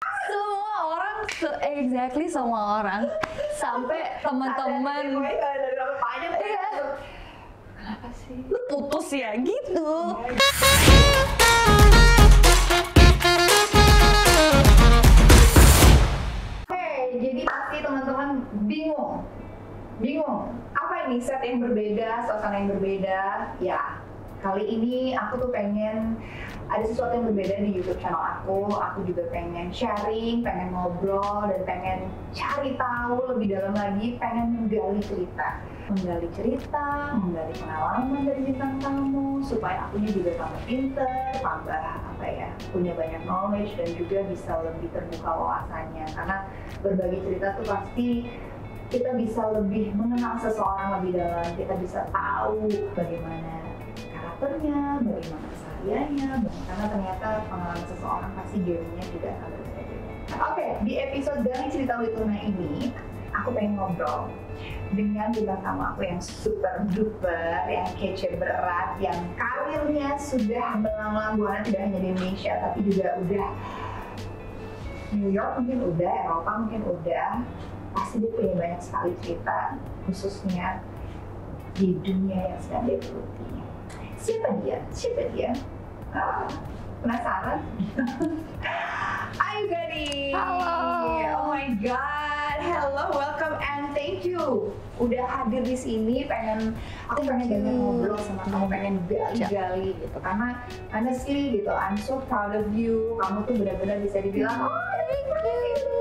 Semua orang, exactly semua orang, sampai teman-teman. Iya. Kenapa sih? Lu putus ya gitu. Jadi pasti teman-teman bingung apa ini set yang berbeda, suasana yang berbeda. Ya, kali ini aku tuh pengen ada sesuatu yang berbeda di YouTube channel aku. Aku juga pengen sharing, pengen ngobrol, dan pengen cari tahu lebih dalam lagi, pengen menggali cerita, menggali pengalaman dari bintang tamu, supaya akunya juga tambah pinter, tambah punya banyak knowledge, dan juga bisa lebih terbuka wawasannya. Karena berbagi cerita tuh pasti kita bisa lebih mengenal seseorang lebih dalam, kita bisa tahu bagaimana karakternya, bagaimana kesehariannya, karena ternyata pengalaman seseorang pasti journey-nya juga akan berbeda-beda. Oke, di episode Gali Cerita Wituna ini, aku pengen ngobrol dengan bintang tamu aku yang super duper, yang kece berat, yang karirnya sudah melanglang buana tidak hanya di Indonesia, tapi juga udah New York mungkin udah, Eropa mungkin udah. Pasti dia punya banyak sekali cerita, khususnya di dunia yang sedang dia geluti. Siapa dia? Penasaran? Ayo Gani! Halo! Oh my god! Hello, welcome and thank you! Udah hadir di sini, aku pengen banyak ngobrol sama kamu, pengen gali-gali gitu. Karena honestly gitu, I'm so proud of you. Kamu tuh benar-benar bisa dibilang, oh thank you!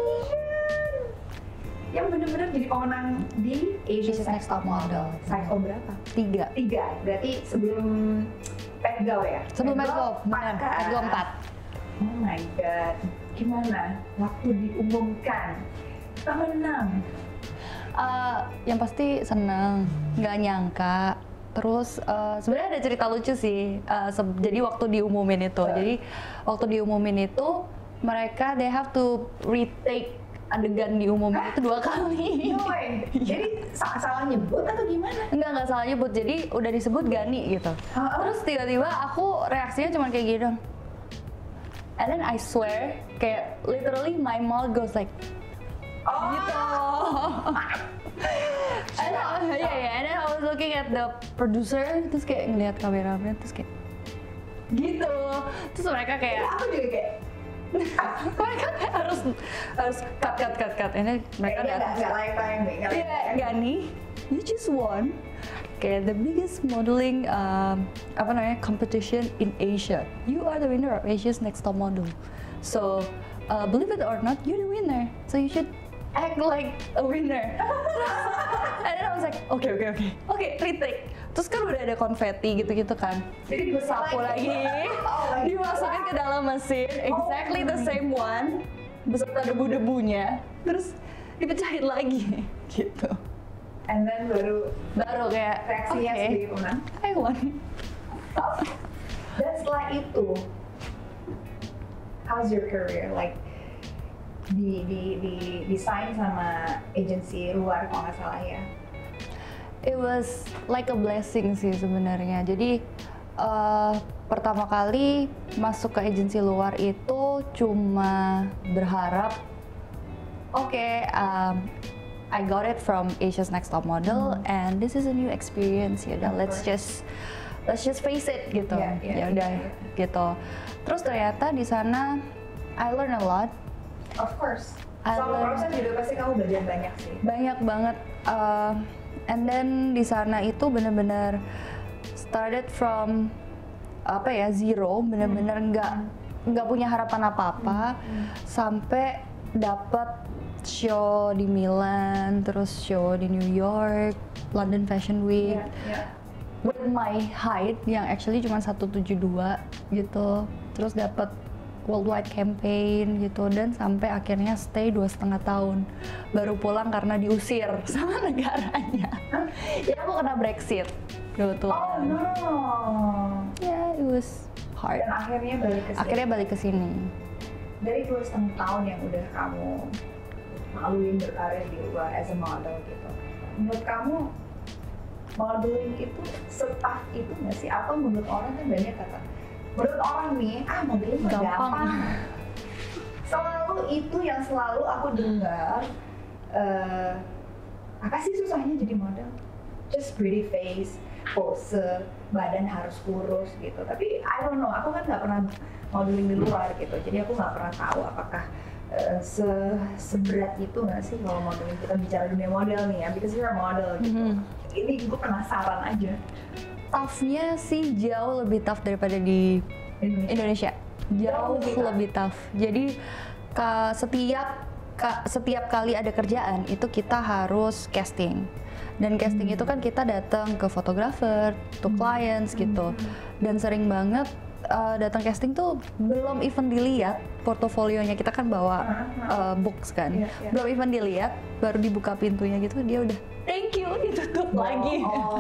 Yang benar-benar jadi pemenang di Asia's Next Top Model. Cycle berapa? 3. Berarti sebelum Pet Go ya? Sebelum Pet Go, benar. Pet Go 4. Oh my god, gimana waktu diumumkan pemenang? Yang pasti seneng, nggak nyangka. Terus sebenarnya ada cerita lucu sih. Jadi waktu diumumin itu, mereka they have to retake adegan diumumin itu 2 kali. No way. Jadi salah nyebut atau gimana? Enggak salah nyebut. Jadi udah disebut Gani gitu. Terus tiba-tiba aku reaksinya cuma kayak gitu. And then I swear, kayak literally my mouth goes like gitu. And then I was looking at the producer, terus kayak ngeliat kameramen, terus kayak gitu. Terus mereka kayak aku juga kayak mereka harus cut. Ini mereka nggak layak Gani, you just won kayak the biggest modeling competition in Asia. You are the winner of Asia's Next Top Model. So believe it or not, you're the winner. So you should act like a winner. And then I was like, okay, retake. Terus kan udah ada konfeti gitu-gitu kan. Jadi disapu lagi, dimasukin ke dalam mesin, exactly the same one, beserta debu-debunya, terus dipecahin lagi, gitu. And then baru kayak reaksinya sebagai pemenang. I won. Dan setelah itu, how's your career? Like di sign sama agensi luar kalau nggak salah ya? It was like a blessing sih sebenarnya. Jadi pertama kali masuk ke agensi luar itu cuma berharap, I got it from Asia's Next Top Model, and this is a new experience. Ya udah, let's just face it gitu. Ya udah gitu. Terus ternyata di sana I learn a lot. Of course. Selama proses juga pasti kamu belajar banyak sih. Banyak banget. And then di sana itu benar-benar started from zero, benar-benar nggak punya harapan apa-apa, sampai dapat show di Milan, terus show di New York, London Fashion Week, with my height yang actually cuma 172 gitu, terus dapat worldwide campaign gitu, dan sampai akhirnya stay 2,5 tahun baru pulang karena diusir sama negaranya. Ya aku kena Brexit kebetulan. Oh no. Yeah, it was hard. Dan akhirnya balik ke sini. Dari 2,5 tahun yang udah kamu laluin berkarir di luar as a model gitu, menurut kamu modeling itu setah itu nggak sih? Atau menurut orang kan banyak kata, menurut orang nih, modeling gampang. Selalu itu yang selalu aku dengar. Apa sih susahnya jadi model? Just pretty face, pose, badan harus kurus gitu. Tapi I don't know, aku kan nggak pernah modeling di luar gitu. Jadi aku nggak pernah tahu apakah seberat itu nggak sih kalau modeling. Kita bicara dunia model nih ya, because you're a model gitu. Ini gue penasaran aja. Toughnya sih jauh lebih tough daripada di Indonesia. Jauh lebih tough. Jadi setiap kali ada kerjaan itu kita harus casting. Dan casting itu kan kita datang ke fotografer, to clients gitu. Dan sering banget datang casting tuh belum even dilihat portofolionya, kita kan bawa books kan. Belum even dilihat, baru dibuka pintunya gitu dia udah thank you, ditutup lagi.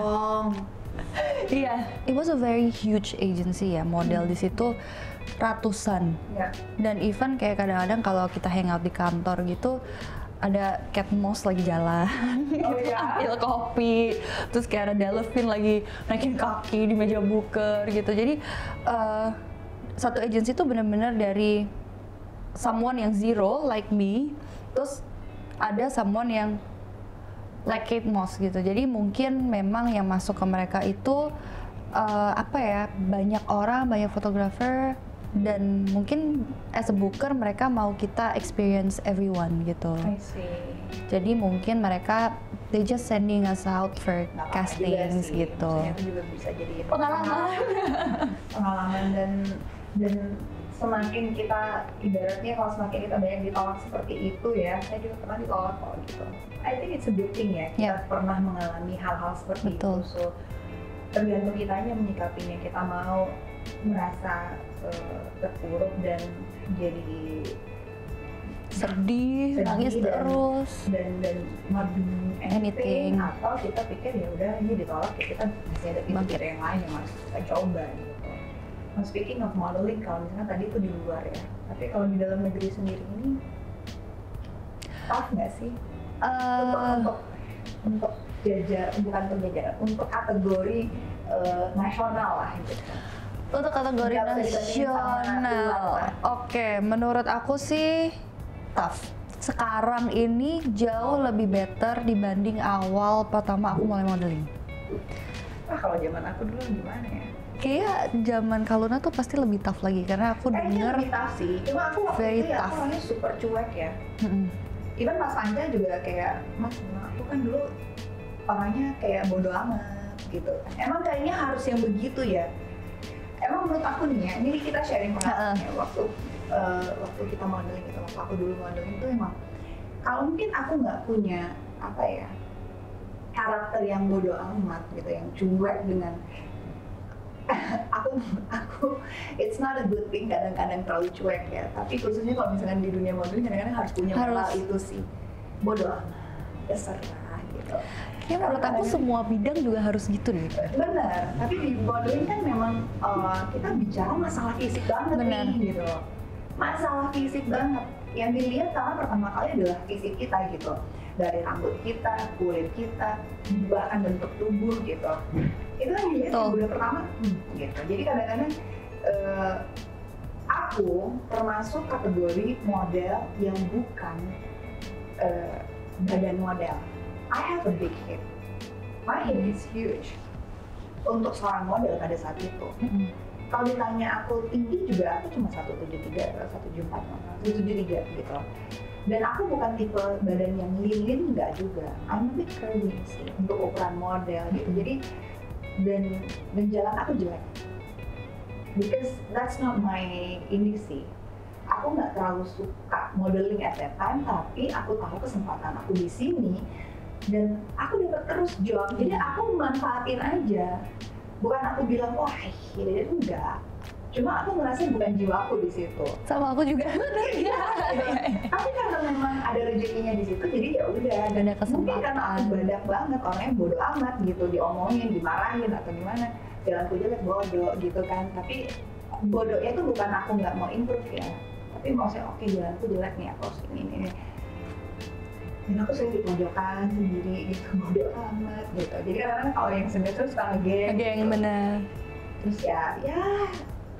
Iya, it was a very huge agency ya, model di situ ratusan. Dan even kayak kadang-kadang kalau kita hangout di kantor gitu, ada Kate Moss lagi jalan, ambil kopi, terus kayak ada Delphine lagi naikin kaki di meja booker gitu. Jadi satu agency itu benar-benar dari someone yang zero like me, terus ada someone yang like Kate Moss gitu. Jadi mungkin memang yang masuk ke mereka itu banyak orang, banyak fotografer, dan mungkin as a booker mereka mau kita experience everyone gitu. I see. Jadi mungkin mereka they just sending us out for castings gitu. Itu juga bisa jadi pengalaman dan semakin kita ibaratnya kalau semakin kita banyak ditolak seperti itu ya, saya juga pernah ditolak kok gitu. I think it's a good thing ya, kita pernah mengalami hal-hal seperti itu. So tergantung kitanya menyikapinya, kita mau merasa terpuruk dan jadi sedih, nangis terus dan not doing anything, atau kita pikir ya udah ini ditolak ya, kita masih ada pintu yang lain yang harus kita coba gitu. Nah, speaking of modeling, kalau misalnya tadi itu di luar ya, tapi kalau di dalam negeri sendiri ini tough nggak sih untuk untuk kategori nasional lah gitu. Untuk kategori nasional, oke, menurut aku sih tough. Sekarang ini jauh lebih better dibanding awal pertama aku mulai modeling. Kalau zaman aku dulu gimana ya? Kayak zaman Kaluna tuh pasti lebih tough lagi karena aku denger lebih tough sih. Cuma aku waktu itu ya, aku orangnya super cuek ya. Even Mas Anja juga kayak, Mas, aku kan dulu orangnya kayak bodo amat gitu. Emang kayaknya harus yang begitu ya. Emang menurut aku nih ya, ini kita sharing pengalamannya waktu kita modeling gitu, waktu aku dulu modeling itu emang kalau mungkin aku nggak punya karakter yang bodo amat gitu, yang cuek dengan aku it's not a good thing kadang-kadang terlalu cuek ya, tapi khususnya kalau misalkan di dunia modeling kadang-kadang harus punya mental itu sih, bodo amat, terserah gitu. Ya menurut aku semua bidang juga harus gitu deh. Bener, tapi di modeling kan memang kita bicara masalah fisik banget nih gitu. Masalah fisik banget, yang dilihat karena pertama kali adalah fisik kita gitu. Dari rambut kita, kulit kita, bahkan bentuk tubuh gitu. Itu kan dilihat udah pertama gitu. Jadi kadang-kadang aku termasuk kategori model yang bukan badan model. I have a big hip. My hip is huge. Untuk seorang model pada saat itu. Kalau ditanya aku tinggi juga, aku cuma 173, 174 gitu. Dan aku bukan tipe badan yang lean, enggak juga. I'm a bit curvy sih untuk ukuran model gitu. Jadi dan jalan aku jelek. Because that's not my ini sih. Aku nggak terlalu suka modeling at that time, tapi aku tahu kesempatan aku di sini dan aku dapat terus job. Jadi aku manfaatin aja. Bukan aku bilang wah ini enggak. Cuma aku ngerasa bukan jiwaku di situ. Sama aku juga. Tapi karena memang ada rezekinya di situ, jadi ya udah. Dan mungkin karena aku badak banget, orangnya bodo amat gitu, diomongin, dimarahin atau gimana. Jalanku jelek bodoh gitu kan. Tapi bodohnya tuh bukan aku nggak mau improve ya. Tapi maksudnya oke, jalanku jelek nih, aku harus ini. Dan aku sering di pojokan sendiri gitu, bodo amat gitu. Jadi kadang-kadang kalau yang sendiri tuh suka ngegeng. Ngegeng, bener. Terus ya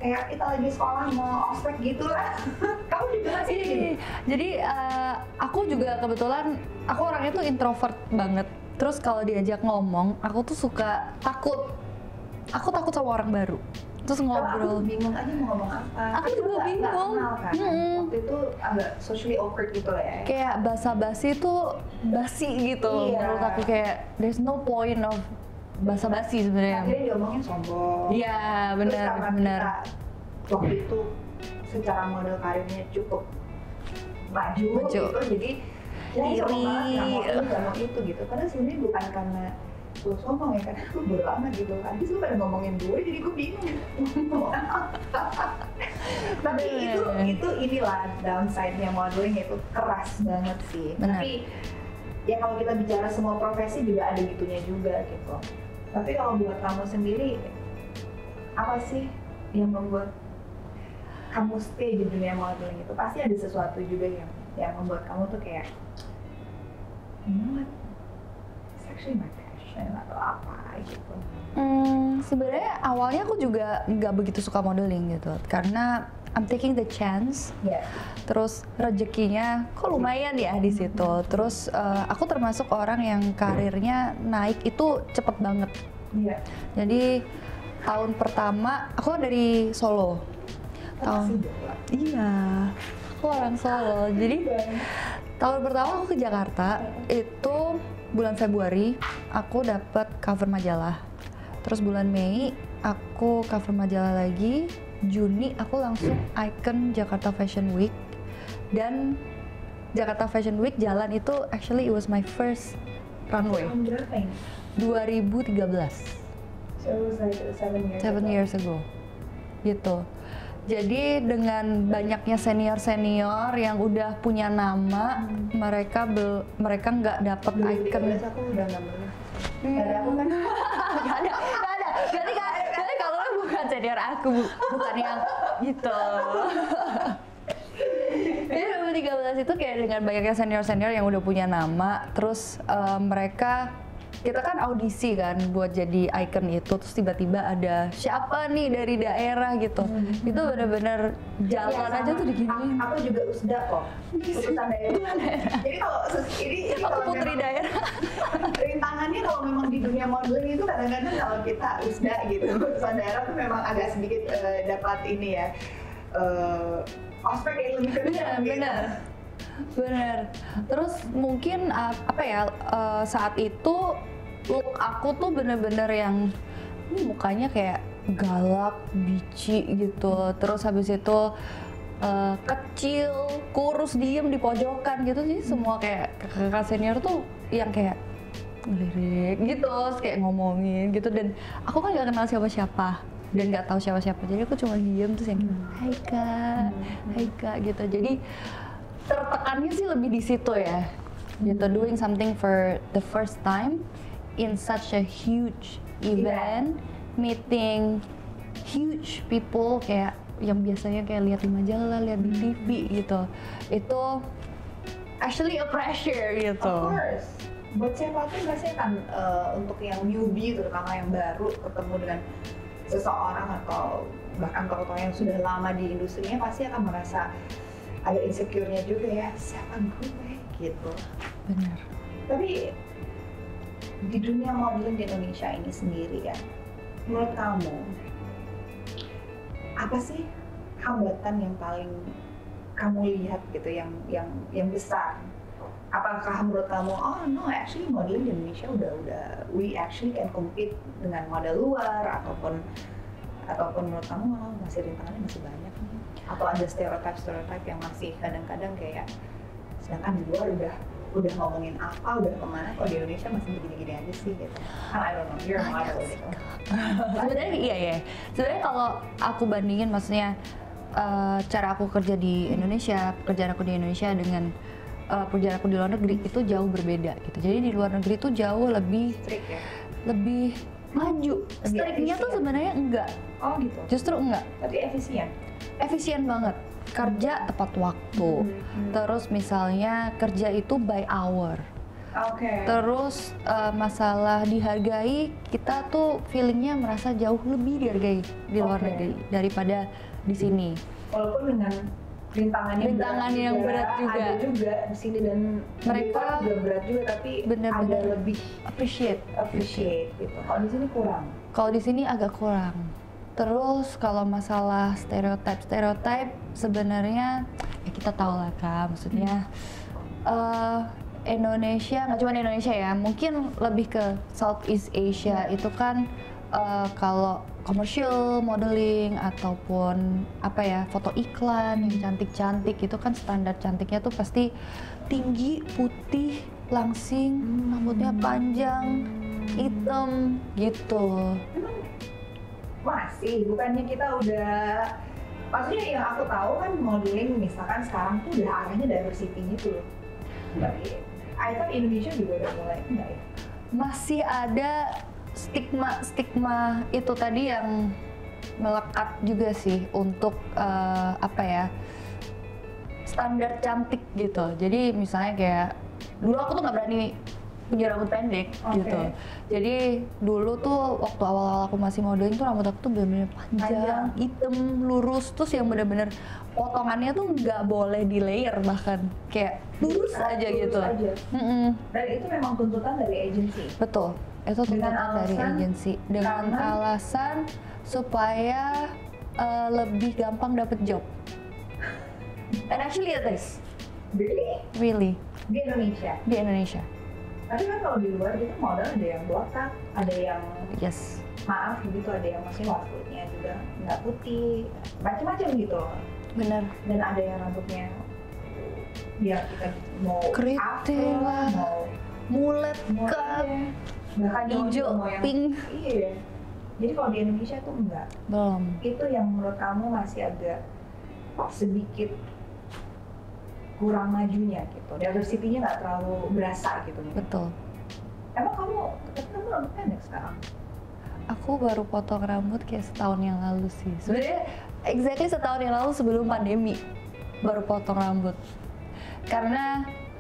kayak kita lagi sekolah mau ospek gitu lah. Kamu juga nggak sih gitu? Jadi aku juga kebetulan aku orangnya tuh introvert banget. Terus kalau diajak ngomong, aku tuh suka takut. Aku takut sama orang baru. Terus Aku ngobrol. bingung aja mau ngomong apa. Aku juga nggak bingung. kenal kan. Waktu itu agak socially awkward gitu lah ya. Kayak basa-basi tuh basi gitu. Iya. Menurut aku kayak there's no point of basa-basi sebenarnya. Akhirnya diomongin sombong. Iya, Terus benar, karena benar. kita waktu itu secara model karirnya cukup maju. Gitu, jadi ya Iri. nggak mau itu gitu. Padahal sebenarnya bukan karena gue sombong ya, karena gue bodo amat gitu kan. Terus gue pada ngomongin gue, jadi gue bingung ngomong apa. Tapi itu inilah downside-nya modeling, itu keras banget sih. Benar. Tapi ya kalau kita bicara semua profesi juga ada gitunya juga gitu. Tapi kalau buat kamu sendiri, apa sih yang membuat kamu stay di dunia modeling itu? Pasti ada sesuatu juga yang membuat kamu tuh kayak, you know what, it's actually my passion atau apa gitu. Sebenarnya awalnya aku juga nggak begitu suka modeling gitu, karena I'm taking the chance. Ya. Terus rezekinya kok lumayan ya di situ. Terus aku termasuk orang yang karirnya naik itu cepet banget. Iya. Jadi tahun pertama aku dari Solo. Iya, aku orang Solo. Jadi tahun pertama aku ke Jakarta itu bulan Februari aku dapat cover majalah. Terus bulan Mei aku cover majalah lagi. Juni aku langsung icon Jakarta Fashion Week. Dan Jakarta Fashion Week jalan itu actually it was my first runway. Tahun berapa ini? 2013. So it was like 7 years ago. Gitu. Jadi dengan banyaknya senior-senior yang udah punya nama, mereka nggak dapat icon. 2013 aku udah nggak boleh. Ada aku kan? Gak ada. Berarti kalau lo bukan senior aku, bukan yang gitu. Jadi 2013 itu kayak dengan banyaknya senior-senior yang udah punya nama, terus kita kan audisi kan buat jadi icon itu, terus tiba-tiba ada siapa nih dari daerah gitu. Itu bener-bener jalan aja tuh diginiin. Aku juga usda kok, utusan daerah. Jadi kalau ini Aku kalau putri memang daerah. rintangannya kalau memang di dunia modeling itu kadang-kadang kalau kita usda gitu, utusan daerah tuh memang agak sedikit dapat ini ya, ospek yang lebih kencang gitu. Bener. Terus mungkin saat itu look aku tuh bener-bener yang mukanya kayak galak, bici gitu. Terus habis itu kecil, kurus, diem di pojokan gitu sih. Semua kayak kakak senior tuh yang kayak ngelirik gitu, terus kayak ngomongin gitu. Dan aku kan gak kenal siapa-siapa dan gak tahu siapa-siapa, jadi aku cuma diem terus yang hai kak gitu. Jadi tertekannya sih lebih di situ ya, gitu, doing something for the first time in such a huge event, meeting huge people kayak yang biasanya kayak lihat di majalah, lihat di TV gitu. Itu actually a pressure gitu. Of course. Buat siapapun pasti kan untuk yang newbie terutama yang baru ketemu dengan seseorang atau bahkan kalau yang sudah lama di industrinya pasti akan merasa ada insecure-nya juga ya, siapa gue gitu. Benar. Tapi di dunia modeling di Indonesia ini sendiri ya, menurut kamu apa sih hambatan yang paling kamu lihat gitu yang besar? Apakah menurut kamu, oh no, actually modeling di Indonesia udah we actually can compete dengan model luar, ataupun menurut kamu masih rintangannya masih banyak nih? Atau ada stereotype yang masih kadang-kadang kayak sedangkan di luar udah ngomongin apa, udah kemana, kok di Indonesia masih begini-gini aja sih gitu. Kan I don't know, you're a model gitu. Sebenarnya iya ya. Sebenarnya kalau aku bandingin, maksudnya cara aku kerja di Indonesia, pekerjaan aku di Indonesia dengan pekerjaan aku di luar negeri itu jauh berbeda gitu. Jadi di luar negeri itu jauh lebih Strict ya? lebih maju. Striknya tuh sebenarnya enggak. Oh gitu. Justru enggak. Tapi efisien. Efisien banget. Kerja tepat waktu. Terus misalnya kerja itu by hour. Oke. Terus masalah dihargai, kita tuh feelingnya merasa jauh lebih dihargai di luar Oke. negeri daripada di sini. Walaupun dengan rintangan yang berat juga. ada juga di sini, dan Mereka juga berat juga, tapi bener-bener ada lebih appreciate. gitu. Kalau di sini kurang. Kalau di sini agak kurang. Terus kalau masalah stereotype sebenarnya ya kita tahu lah Kak, maksudnya Indonesia, nggak cuma Indonesia ya, mungkin lebih ke Southeast Asia itu kan kalau commercial modeling ataupun apa ya, foto iklan yang cantik-cantik itu kan standar cantiknya tuh pasti tinggi, putih, langsing, rambutnya panjang, hitam gitu. Emang masih, bukannya kita udah, maksudnya yang aku tahu kan modeling misalkan sekarang tuh udah arahnya diversity gitu loh. Tapi I thought Indonesia juga udah mulai, enggak ya? Masih ada stigma itu tadi yang melekat juga sih untuk apa ya, standar cantik gitu. Jadi misalnya kayak dulu aku tuh nggak berani punya rambut pendek gitu. Jadi dulu tuh waktu awal-awal aku masih modeling tuh rambut aku tuh bener-bener panjang, hitam, lurus, terus yang bener-bener potongannya tuh nggak boleh di layer, bahkan kayak lurus aja gitu. Dan itu memang tuntutan dari agensi. Betul, itu tuntutan dari alasan agensi dengan karena- alasan supaya lebih gampang dapet job. And actually it is, really Di Indonesia. di Indonesia. Tapi kan kalau di luar gitu model ada yang botak, ada yang Yes, maaf gitu, ada yang masih kulitnya juga nggak putih, macam-macam gitu loh. bener. Dan ada yang rambutnya ya kita mau Keriting afro, lah, mau mulet mau ke bahkan yang hijau, mau yang pink. iya. Jadi kalau di Indonesia tuh enggak. Belum. Itu yang menurut kamu masih agak sedikit kurang majunya gitu. Diversity-nya nggak terlalu berasa gitu. Betul. Emang tapi kamu rambut pendek sekarang? Aku baru potong rambut kayak setahun yang lalu sih. Sebenarnya exactly setahun yang lalu sebelum pandemi baru potong rambut. Karena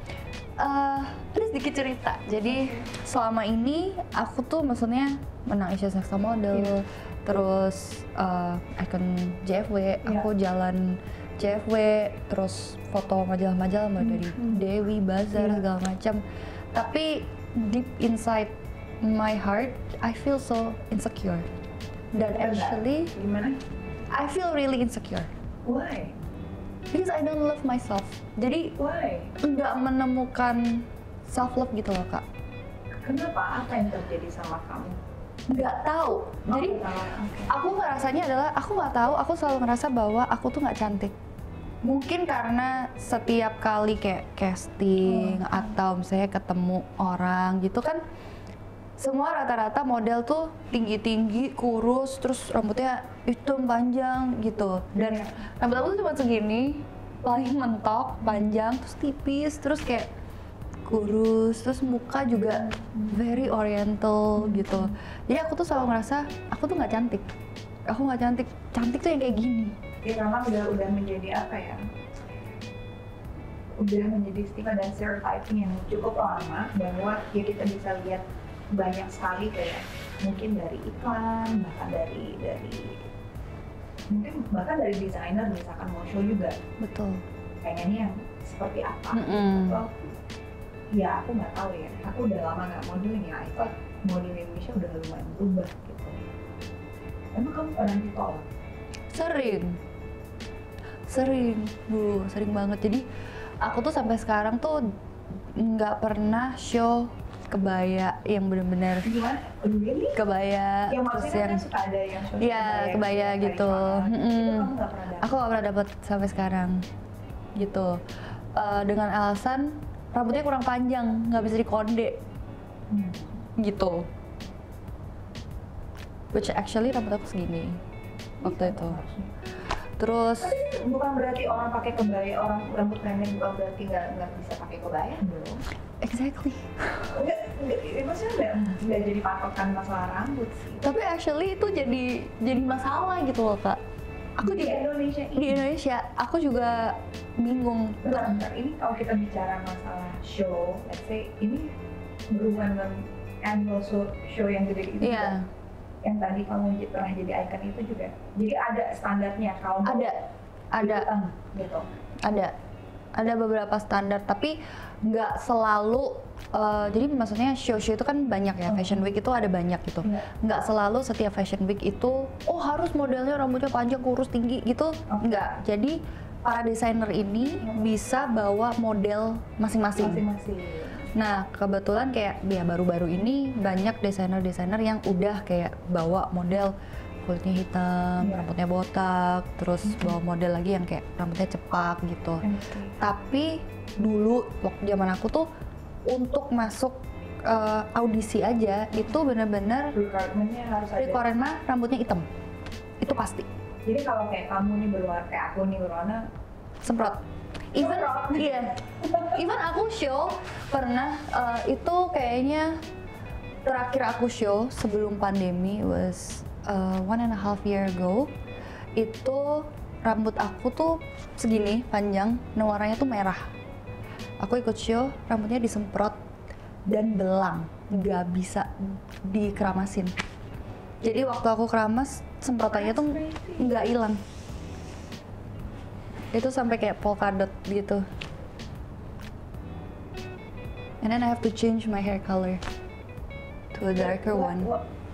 ada sedikit cerita. Jadi selama ini aku tuh maksudnya menang Asia's Next Top Model, terus ikon JFW, aku jalan JFW, terus foto majalah-majalah mulai dari Dewi, Bazar, segala macam. Tapi deep inside my heart, I feel so insecure. Dan actually, Gimana? I feel really insecure. Why? Because I don't love myself. Jadi Why? nggak menemukan self love gitu loh Kak. Kenapa? Apa yang terjadi sama kamu? Nggak tahu. Jadi aku ngerasanya adalah aku nggak tahu. Aku selalu ngerasa bahwa aku tuh nggak cantik. Mungkin karena setiap kali kayak casting atau misalnya ketemu orang gitu kan, semua rata-rata model tuh tinggi-tinggi, kurus, terus rambutnya hitam panjang gitu. Dan rambut aku tuh cuma segini, paling mentok, panjang, terus tipis, terus kayak kurus, terus muka juga very oriental gitu. Jadi aku tuh selalu ngerasa aku tuh nggak cantik. Aku nggak cantik. Cantik tuh yang kayak gini. Ya memang udah menjadi apa ya? Udah menjadi stigma dan stereotyping yang cukup lama, bahwa ya kita bisa lihat banyak sekali kayak mungkin dari iklan, bahkan dari desainer misalkan mau show juga Betul. pengennya yang seperti apa. Atau ya aku nggak tahu ya, aku udah lama nggak modeling ya, itu model Indonesia udah lumayan berubah gitu. Emang kamu pernah ditolak? Sering banget. Jadi aku tuh sampai sekarang tuh nggak pernah show kebaya yang bener-bener Gimana? Really? kebaya, Yang terus maksudnya yang kan suka ada yang show iya kebaya gitu. Itu kamu nggak pernah dapet? Aku nggak pernah dapet sampai sekarang gitu. Dengan alasan rambutnya kurang panjang, nggak bisa dikonde gitu. Which actually rambut aku segini waktu itu. Terus Tapi bukan berarti orang pakai kebaya, orang rambut pendek bukan berarti nggak bisa pakai kebaya dong. exactly. Maksudnya nggak jadi patokan masalah rambut sih. Tapi actually itu jadi masalah gitu loh Kak. Aku di juga Indonesia di Indonesia aku juga bingung. Bentar, ini kalau kita bicara masalah show, let's say ini berhubungan dengan annual show yang gede itu Iya. juga? Yang tadi kamu pernah jadi icon itu juga? Jadi ada standarnya kalau mau Ada. ikutan gitu? Ada beberapa standar, tapi nggak selalu. Jadi maksudnya show-show itu kan banyak ya, Fashion Week itu ada banyak gitu. Iya. Nggak selalu setiap Fashion Week itu, oh harus modelnya rambutnya panjang, kurus, tinggi gitu. Nggak. Jadi para desainer ini bisa bawa model masing-masing. Nah, kebetulan kayak ya baru-baru ini banyak desainer-desainer yang udah kayak bawa model kulitnya hitam, rambutnya botak, terus bawa model lagi yang kayak rambutnya cepak gitu. Tapi dulu waktu zaman aku tuh untuk masuk audisi aja itu bener-bener Requirement-nya harus ada. requirement rambutnya hitam. Itu pasti. Jadi kalau kayak kamu nih berwarna, kayak aku nih berwarna Semprot. Even iya. Even aku show pernah itu kayaknya terakhir aku show sebelum pandemi was 1.5 year ago. Itu rambut aku tuh segini panjang, nah warnanya tuh merah. Aku ikut show, rambutnya disemprot dan belang, nggak bisa dikeramasin. Jadi waktu aku keramas, semprotannya tuh nggak hilang. Itu sampai kayak polka dot gitu. And then I have to change my hair color to a darker one.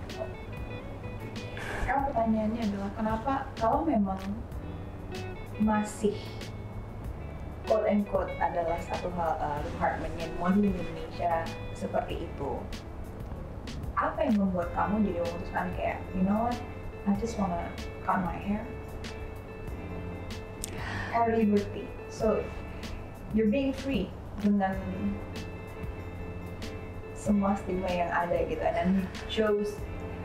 Sekarang pertanyaannya adalah kenapa kalau memang masih quote and quote adalah satu hal requirementnya model Indonesia seperti itu, apa yang membuat kamu jadi memutuskan kayak you know what, I just wanna cut my hair liberty, so you're being free dengan semua stigma yang ada gitu, dan you chose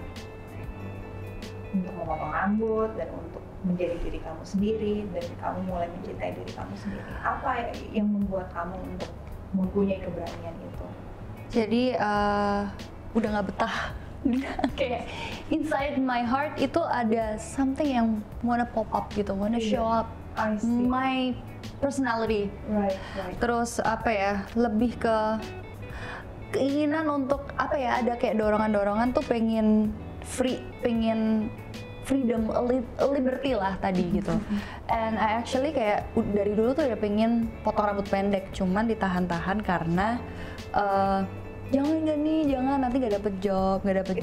untuk memotong rambut dan untuk menjadi diri kamu sendiri, dan kamu mulai mencintai diri kamu sendiri. Apa yang membuat kamu untuk mempunyai keberanian itu? Jadi udah nggak betah. Kayak inside my heart itu ada something yang wanna pop up gitu, wanna show up my personality. Right. Terus apa ya, lebih ke keinginan untuk apa ya, ada kayak dorongan-dorongan tuh pengen free, pengen freedom, a liberty lah tadi gitu. And I actually kayak dari dulu tuh udah pengen potong rambut pendek, cuman ditahan-tahan karena jangan nanti nggak dapet job.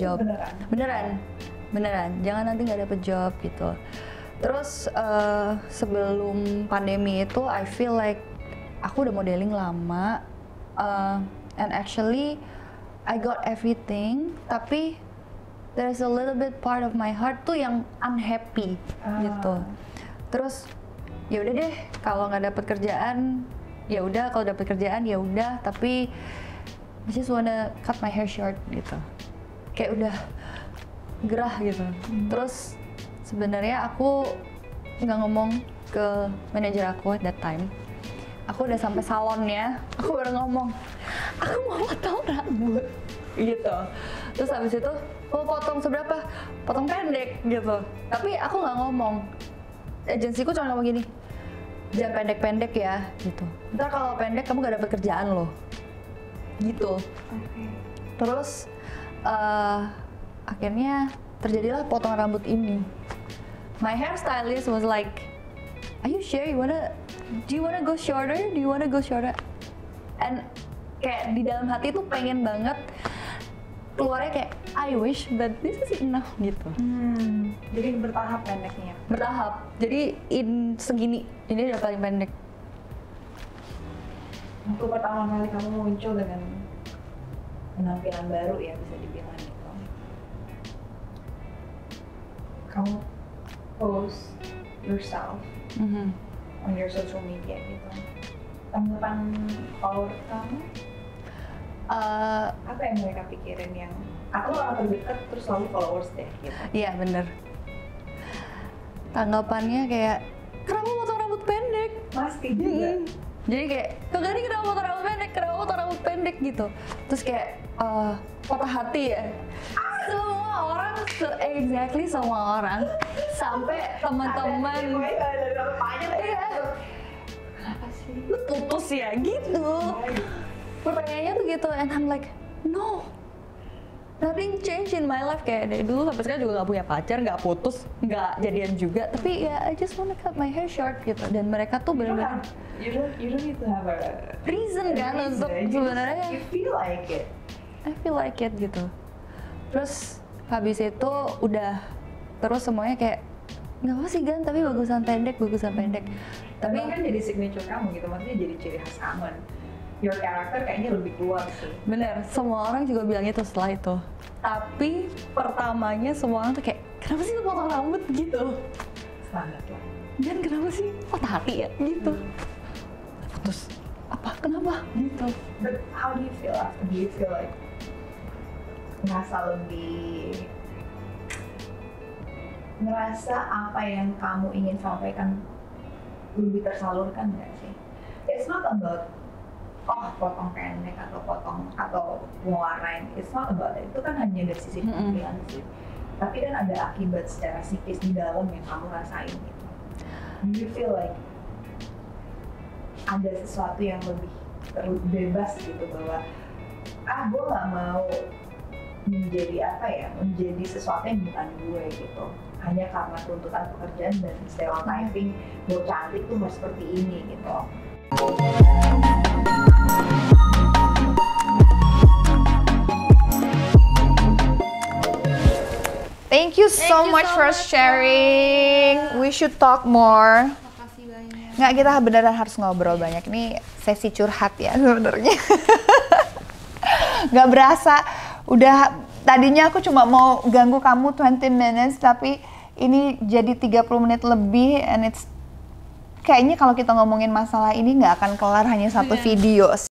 Beneran, jangan nanti nggak dapet job gitu. Terus sebelum pandemi itu I feel like aku udah modeling lama, and actually I got everything, tapi there's a little bit part of my heart tuh yang unhappy gitu. Terus ya udah deh, kalau nggak dapet kerjaan ya udah, kalau dapet kerjaan ya udah, tapi I just wanna cut my hair short gitu. Kayak udah gerah gitu. Terus sebenarnya aku nggak ngomong ke manajer aku at that time. Aku udah sampai salonnya, aku baru ngomong, aku mau potong rambut gitu. Terus habis itu, mau potong seberapa? Potong pendek gitu. Tapi aku nggak ngomong. Agensiku cuma ngomong gini, jangan pendek-pendek ya gitu. Ntar kalau pendek kamu gak dapet kerjaan loh. Gitu. Terus akhirnya terjadilah potongan rambut ini. My hairstylist was like, are you sure do you wanna go shorter? And kayak di dalam hati tuh pengen banget keluarnya kayak I wish but this is enough gitu. Jadi bertahap pendeknya. Bertahap. Jadi segini, ini udah paling pendek. Waktu pertama kali kamu muncul dengan penampilan baru ya, bisa dibilang gitu. Kamu post yourself on your social media gitu. Tanggapan follower kamu? Apa yang mereka pikirin yang atau orang terdekat terus selalu followers deh gitu? Iya bener. Tanggapannya kayak, kenapa potong rambut pendek? Pasti juga. Jadi kayak, Kak Gani kenapa potong rambut pendek gitu. Terus kayak, patah hati ya. Semua orang, exactly semua orang. Sampai teman-teman. Iya. Kenapa sih? Lu putus ya? Gitu. Pertanyaannya tuh gitu, and I'm like, No, nothing change in my life. Kayak dari dulu sampai sekarang juga nggak punya pacar, nggak putus, nggak jadian juga. Tapi ya I just wanna cut my hair short gitu. Dan mereka tuh benar-benar You don't need to have a reason kan untuk sebenarnya. You feel like it. I feel like it gitu. Terus habis itu udah terus semuanya kayak nggak apa sih Gan, tapi bagusan pendek. Tapi kan jadi signature kamu gitu, maksudnya jadi ciri khas kamu. Your character kayaknya lebih keluar sih. Bener, semua orang juga bilang itu setelah itu. Tapi pertamanya semua orang tuh kayak, kenapa sih lu potong rambut gitu? Standar lah. Dan kenapa sih patah hati ya gitu? Putus, apa, kenapa gitu? But how do you feel after? Do you feel like ngerasa apa yang kamu ingin sampaikan lebih tersalurkan nggak sih? It's not about potong pendek atau mewarnain. It's not about it. Itu kan hanya dari sisi penampilan sih. Tapi kan ada akibat secara psikis di dalam yang kamu rasain gitu. Do you feel like ada sesuatu yang lebih bebas gitu bahwa gue nggak mau menjadi sesuatu yang bukan gue gitu, hanya karena tuntutan pekerjaan dan stereotyping bahwa cantik tuh harus seperti ini gitu. Thank you so much for sharing. We should talk more. Makasih banyak. Nggak, kita beneran harus ngobrol banyak. Ini sesi curhat ya sebenarnya. Nggak berasa. Udah tadinya aku cuma mau ganggu kamu 20 minutes, tapi ini jadi 30 menit lebih, and it's kayaknya kalau kita ngomongin masalah ini nggak akan kelar hanya satu video.